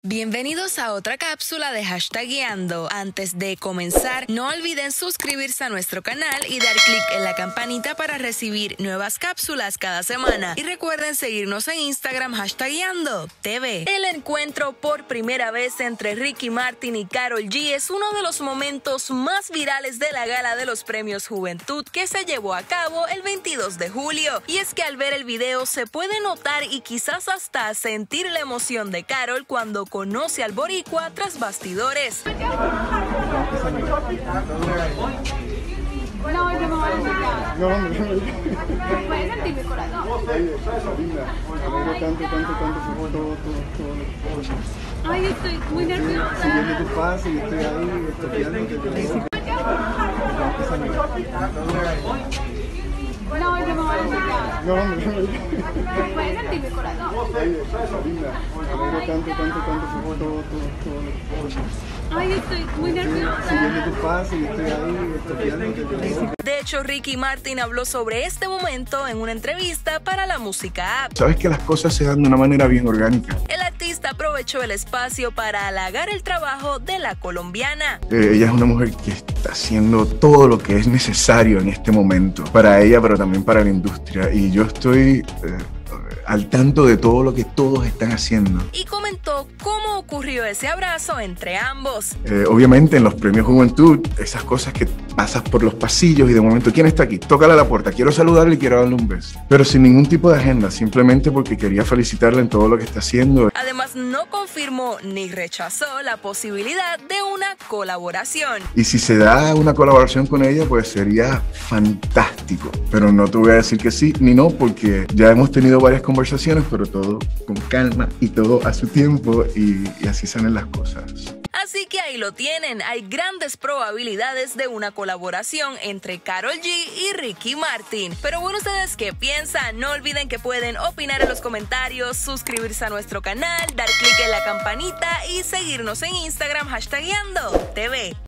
Bienvenidos a otra cápsula de Hashtagueando. Antes de comenzar, no olviden suscribirse a nuestro canal y dar clic en la campanita para recibir nuevas cápsulas cada semana. Y recuerden seguirnos en Instagram Hashtagueando TV. El encuentro por primera vez entre Ricky Martin y Karol G es uno de los momentos más virales de la gala de los Premios Juventud que se llevó a cabo el 22 de julio. Y es que al ver el video se puede notar y quizás hasta sentir la emoción de Karol cuando conoce al boricua tras bastidores. No, yo me voy a enseñar. No, Puedes sentir mi corazón. tanto, Ay, estoy muy nerviosa. siguiendo tus pasos y estoy ahí estoqueándote. No, yo me voy a enseñar. No, Puedes sentir mi corazón. Ay, estoy muy nerviosa. siguiendo tus pasos y estoy ahí estoqueándote. De hecho, Ricky Martin habló sobre este momento en una entrevista para la Música App. Sabes que las cosas se dan de una manera bien orgánica. El artista aprovechó el espacio para halagar el trabajo de la colombiana. Ella es una mujer que está haciendo todo lo que es necesario en este momento para ella, pero también para la industria. Y yo estoy al tanto de todo lo que todos están haciendo. Y comentó cómo ocurrió ese abrazo entre ambos. Obviamente en los premios Juventud, esas cosas que pasas por los pasillos y de momento, ¿quién está aquí? Tócale a la puerta, quiero saludarle y quiero darle un beso. Pero sin ningún tipo de agenda, simplemente porque quería felicitarla en todo lo que está haciendo. Además, no confirmó ni rechazó la posibilidad de una colaboración. Y si se da una colaboración con ella, pues sería fantástico. Pero no te voy a decir que sí ni no, porque ya hemos tenido varias conversaciones, pero todo con calma y todo a su tiempo y así salen las cosas. Así que ahí lo tienen, hay grandes probabilidades de una colaboración entre Karol G y Ricky Martin. Pero bueno, ¿ustedes qué piensan? No olviden que pueden opinar en los comentarios, suscribirse a nuestro canal, dar clic en la campanita y seguirnos en Instagram Hashtagueando TV.